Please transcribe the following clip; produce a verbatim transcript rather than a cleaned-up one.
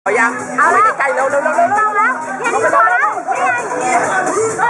เอายังเอาแล้วไก่เร็วเร็วเร็วเร็วแล้วเนี่ยพอแล้วนี่ไง